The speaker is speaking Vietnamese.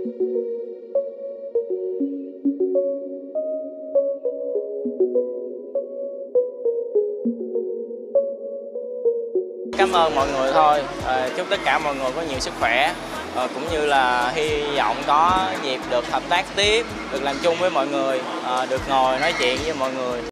Cảm ơn mọi người thôi, chúc tất cả mọi người có nhiều sức khỏe, cũng như là hy vọng có dịp được hợp tác tiếp, được làm chung với mọi người, được ngồi nói chuyện với mọi người.